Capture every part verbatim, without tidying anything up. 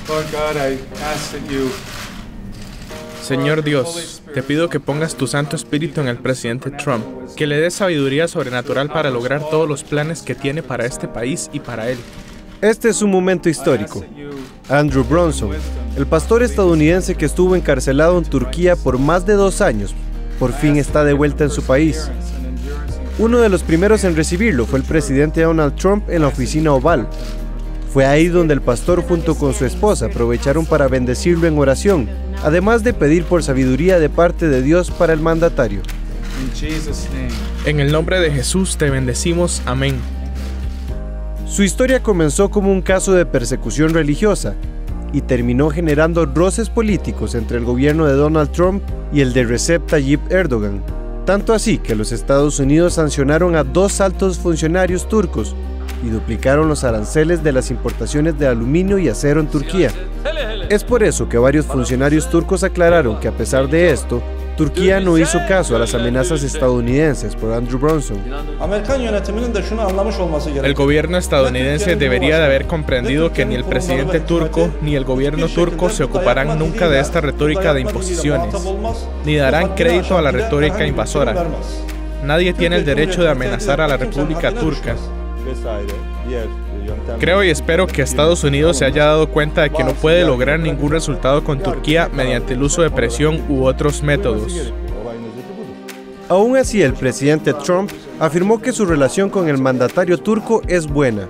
Señor Dios, te pido que pongas tu Santo Espíritu en el presidente Trump, que le des sabiduría sobrenatural para lograr todos los planes que tiene para este país y para él. Este es un momento histórico. Andrew Brunson, el pastor estadounidense que estuvo encarcelado en Turquía por más de dos años, por fin está de vuelta en su país. Uno de los primeros en recibirlo fue el presidente Donald Trump en la oficina Oval. Fue ahí donde el pastor junto con su esposa aprovecharon para bendecirlo en oración, además de pedir por sabiduría de parte de Dios para el mandatario. En el nombre de Jesús te bendecimos. Amén. Su historia comenzó como un caso de persecución religiosa y terminó generando roces políticos entre el gobierno de Donald Trump y el de Recep Tayyip Erdogan. Tanto así que los Estados Unidos sancionaron a dos altos funcionarios turcos y duplicaron los aranceles de las importaciones de aluminio y acero en Turquía. Es por eso que varios funcionarios turcos aclararon que a pesar de esto, Turquía no hizo caso a las amenazas estadounidenses por Andrew Brunson. El gobierno estadounidense debería de haber comprendido que ni el presidente turco ni el gobierno turco se ocuparán nunca de esta retórica de imposiciones, ni darán crédito a la retórica invasora. Nadie tiene el derecho de amenazar a la República Turca. Creo y espero que Estados Unidos se haya dado cuenta de que no puede lograr ningún resultado con Turquía mediante el uso de presión u otros métodos. Aún así, el presidente Trump afirmó que su relación con el mandatario turco es buena.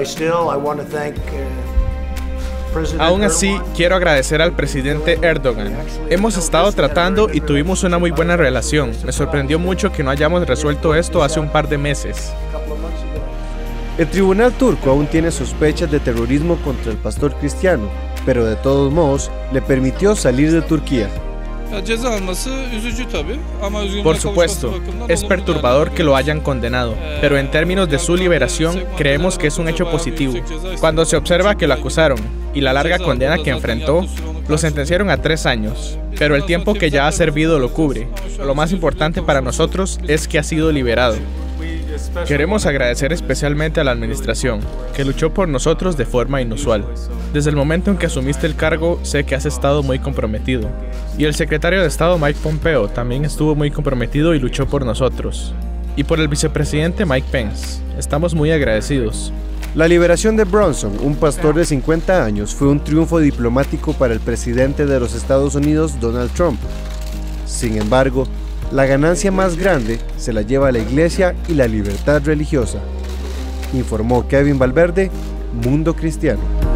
Aún así, quiero agradecer al presidente Erdogan. Hemos estado tratando y tuvimos una muy buena relación. Me sorprendió mucho que no hayamos resuelto esto hace un par de meses. El tribunal turco aún tiene sospechas de terrorismo contra el pastor cristiano, pero de todos modos le permitió salir de Turquía. Por supuesto, es perturbador que lo hayan condenado, pero en términos de su liberación, creemos que es un hecho positivo. Cuando se observa que lo acusaron y la larga condena que enfrentó, lo sentenciaron a tres años, pero el tiempo que ya ha servido lo cubre. Lo más importante para nosotros es que ha sido liberado. Queremos agradecer especialmente a la administración, que luchó por nosotros de forma inusual. Desde el momento en que asumiste el cargo, sé que has estado muy comprometido. Y el secretario de Estado Mike Pompeo también estuvo muy comprometido y luchó por nosotros. Y por el vicepresidente Mike Pence. Estamos muy agradecidos. La liberación de Brunson, un pastor de cincuenta años, fue un triunfo diplomático para el presidente de los Estados Unidos, Donald Trump. Sin embargo, la ganancia más grande se la lleva la Iglesia y la libertad religiosa, informó Kevin Valverde, Mundo Cristiano.